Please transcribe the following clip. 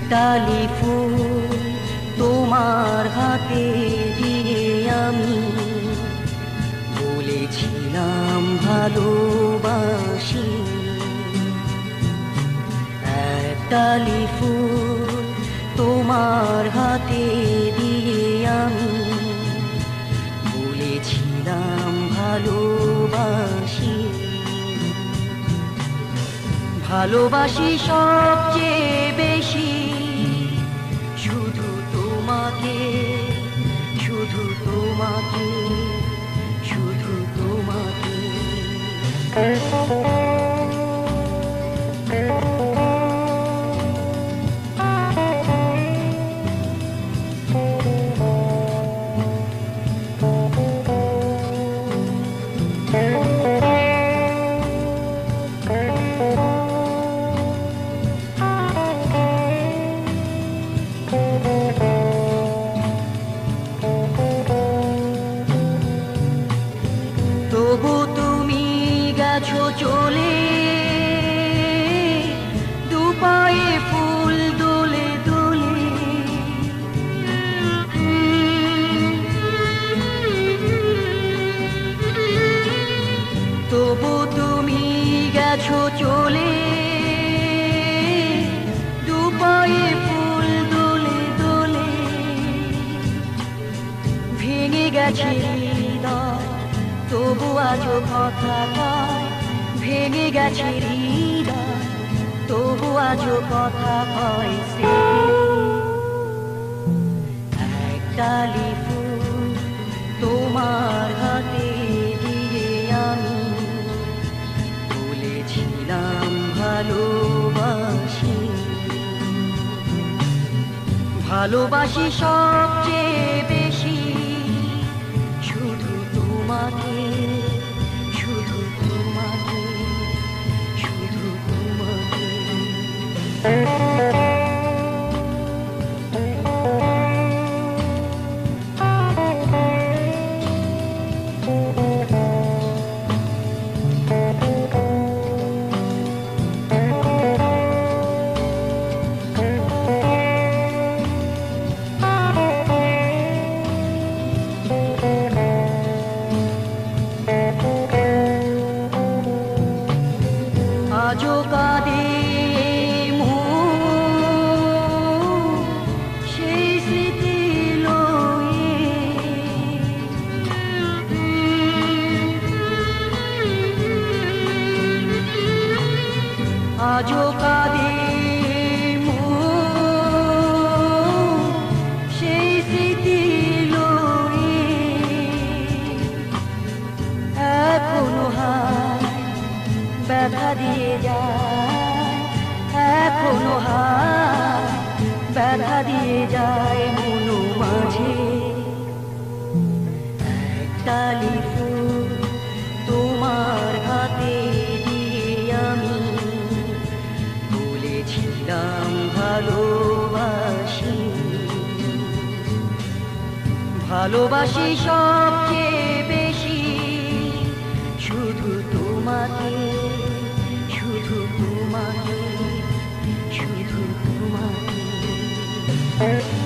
ডালি ফুল তোমার হাতে দিয়ে আমি বলেছিলাম ভালোবাসি। এক ডালি ফুল তোমার হাতে দিয়ে আমি বলেছিলাম ভালোবাসি। ভালোবাসি সবচেয়ে বেশি শুধু তোমাকে, শুধু তোমাকে, শুধু তোমাকে। তবু তুমি গেছো চলে, দুপায়ে ফুল দোলে দোলে। তবু তুমি গেছো চলে, দুপায়ে ফুল দোলে দোলে। ভেঙে গেছে হৃদয় তবু আজও কথা কয়, ভেঙে গেছে হৃদয় তবু আজও কথা কয়। এক ডালি ফুল তোমার হাতে দিয়ে আমি বলেছিলাম ভালোবাসি। ভালোবাসি সবচেয়ে বেশি শুধু তোমাকে, শুধু তোমাকে, শুধু তোমাকে। আজও কাঁদে মন সেই স্মৃতি লয়ে, আজও কাঁদে মন সেই স্মৃতি লয়ে। এখনো ব্যথা দিয়ে যায়, এখনো ব্যথা দিয়ে যায় মনো মাঝে। এক ডালি ফুল তোমার হাতে দিয়ে আমি বলেছিলাম ভালোবাসি। ভালোবাসি সবচেয়ে বেশি শুধু তোমাকে, শুধু তোমাকে, শুধু তোমাকে।